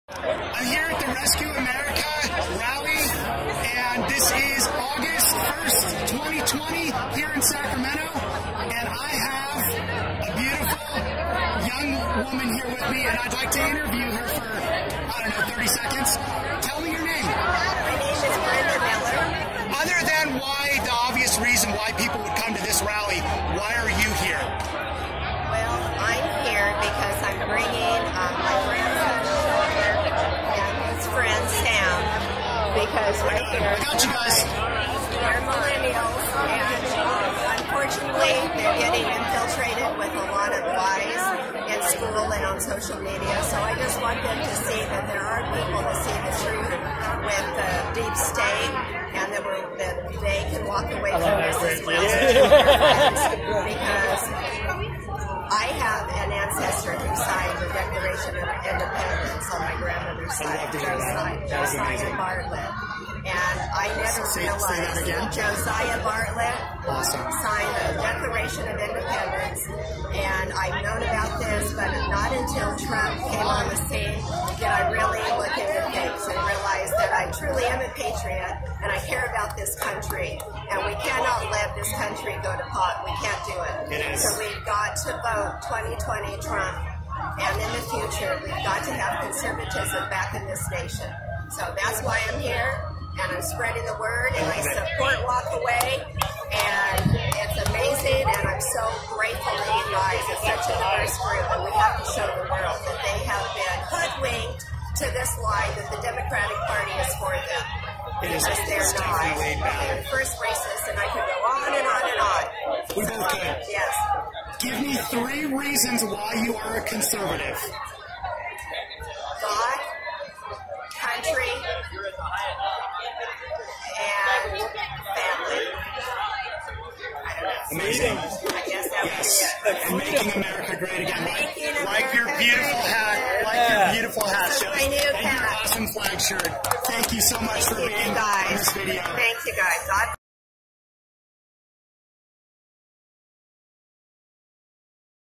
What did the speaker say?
I'm here at the Rescue America rally, and this is August 1st, 2020, here in Sacramento, and I have a beautiful young woman here with me, and I'd like to interview her for, 30 seconds. Tell me your name. My name is Brenda Miller. Other than why, the obvious reason why people would come to this rally, why are you here? Well, I'm here because I'm bringing my grandson Sean and his friend Sam, because right here I got you guys. they're millennials, and unfortunately they're getting infiltrated with a lot of lies in school and on social media. So I just want them to see that there are people that see the truth with the deep state, and that they can walk away from this as well. Because I have an ancestor who signed the Declaration of Independence on my grandmother's side, Josiah Bartlett. And I never realized Josiah Bartlett signed the Declaration of Independence. And I've known about this, but not until Trump came on the scene did I really look into things and realize that I truly am a patriot and I care about this country. And we cannot let this country go to pot. We can't do it. So we've got to vote 2020 Trump. And in the future, we've got to have conservatism back in this nation. So that's why I'm here, and I'm spreading the word, and I support Walk Away. And it's amazing, and I'm so grateful to you guys. It's such a diverse group, and we have to show the world that they have been hoodwinked to this lie that the Democratic Party is for them. Because they're not. They're first racist, and I could go on and on and on. We both could. Yes. Give me 3 reasons why you are a conservative. God, country, and family. I don't know. Amazing. I guess that Yes. would be it. And making America great again. Making Like your America beautiful great hat. again. Like your beautiful hat. This is my new And your hat. awesome flag shirt. Thank you so much for Thank being you on guys. this video. Thank you guys. God